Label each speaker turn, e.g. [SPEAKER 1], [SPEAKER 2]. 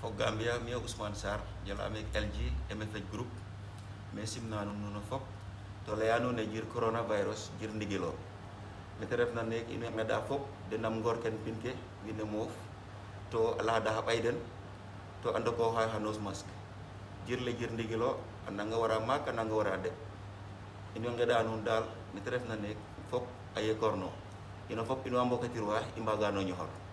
[SPEAKER 1] o Gambia mi Ousmane Sarr jala amek LG MFH Group mais simna nuno fop to layano ne jir coronavirus jir ndigilo mete refna nek ina ngada fop de nam ngor ken pinke wine moof to ala da bayden to ando ko hay hanos mask jir le jir ndigilo ananga wara mak ananga wara de ina ngada nun dal mete refna nek fop aye korno ino fop ino ambo katirwa imbaga no nyohor